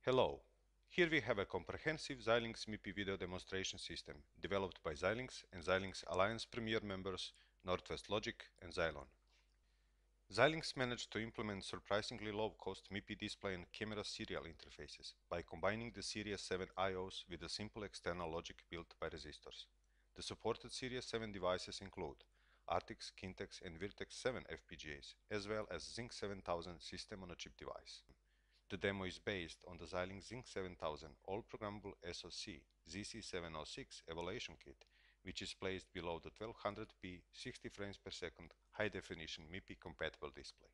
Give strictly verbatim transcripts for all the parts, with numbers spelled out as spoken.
Hello, here we have a comprehensive Xilinx M I P I video demonstration system developed by Xilinx and Xilinx Alliance Premier members Northwest Logic and Xylon. Xilinx managed to implement surprisingly low-cost M I P I display and camera serial interfaces by combining the Series seven I Os with a simple external logic built by resistors. The supported Series seven devices include R T X, Kintex and Virtex seven F P G As, as well as Zinc seven thousand system-on-a-chip device. The demo is based on the Xilinx Zinc seven thousand all-programmable S O C Z C seven oh six evaluation kit, which is placed below the twelve hundred p sixty frames per second high-definition M I P I-compatible display.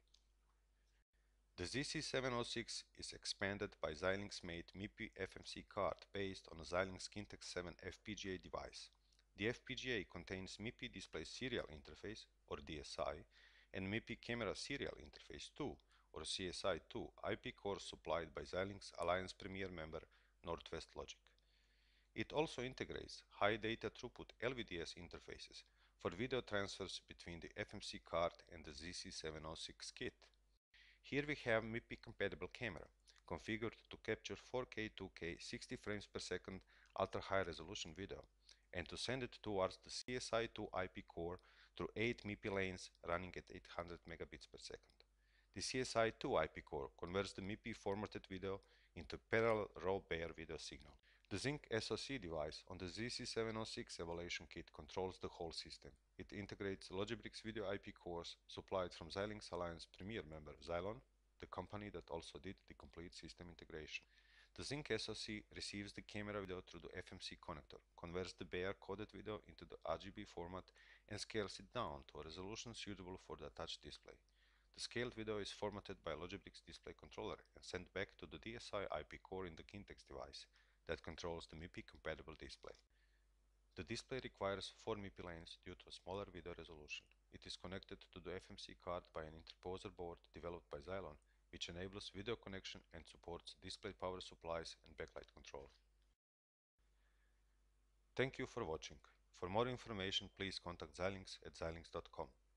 The Z C seven oh six is expanded by Xilinx-made M I P I F M C card based on a Xilinx Kintex seven F P G A device. The F P G A contains M I P I Display Serial Interface, or D S I, and M I P I Camera Serial Interface two, or C S I two I P cores supplied by Xilinx Alliance Premier member Northwest Logic. It also integrates high data throughput L V D S interfaces for video transfers between the F M C card and the Z C seven oh six kit. Here we have M I P I-compatible camera, configured to capture four K two K sixty frames per second ultra-high resolution video, and to send it towards the C S I two I P core through eight M I P I lanes running at eight hundred megabits per second. The C S I two I P core converts the M I P I formatted video into parallel raw bare video signal. The Zinc S O C device on the Z C seven oh six evaluation kit controls the whole system. It integrates Logibricks video I P cores supplied from Xilinx Alliance Premier member Xylon, the company that also did the complete system integration. The Zinc S O C receives the camera video through the F M C connector, converts the bare coded video into the R G B format, and scales it down to a resolution suitable for the attached display. The scaled video is formatted by Logibricks display controller and sent back to the D S I I P core in the Kintex device that controls the M I P I-compatible display. The display requires four M I P I lanes due to a smaller video resolution. It is connected to the F M C card by an interposer board developed by Xylon, which enables video connection and supports display power supplies and backlight control. Thank you for watching. For more information, please contact Xilinx at xilinx dot com.